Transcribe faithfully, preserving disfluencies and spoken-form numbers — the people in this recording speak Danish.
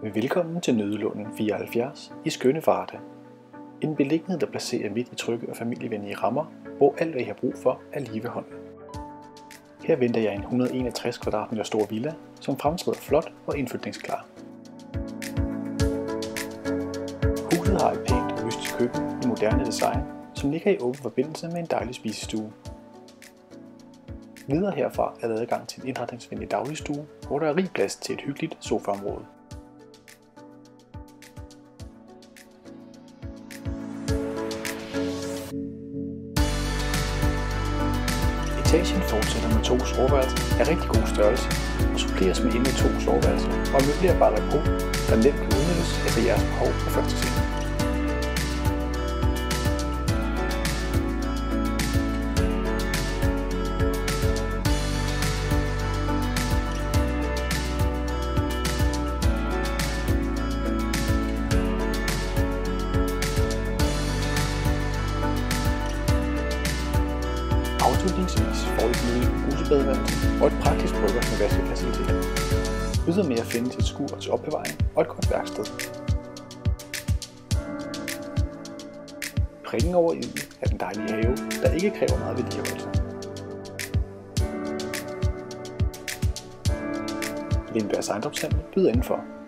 Velkommen til Nøddelunden fireoghalvfjerds i skønne Varde. En beliggenhed, der placerer midt i trygge og familievenlige rammer, hvor alt hvad I har brug for er lige ved hånden. Her venter jeg en et hundrede og enogtres kvadratmeter stor villa, som fremtræder flot og indflytningsklar. Huset har et pænt og mystisk køkken i moderne design, som ligger i åben forbindelse med en dejlig spisestue. Videre herfra er der adgang til en indretningsvenlig dagligstue, hvor der er rig plads til et hyggeligt sofaområde. Etagen fortsætter med to soveværelser af rigtig god størrelse og suppleres med endnu to soveværelser og møblerbare depot, der nemt kan udnyttes efter jeres behov på første seng. Afslutningsvis får I et husebadeværelse og et praktisk brygger med vaskefaciliteter. Ydermere findes et skur til opbevaring og et godt værksted. Prikken over i'et er den dejlige have, der ikke kræver meget vedligeholdelse. Lindbergs Ejendomshandel byder indenfor.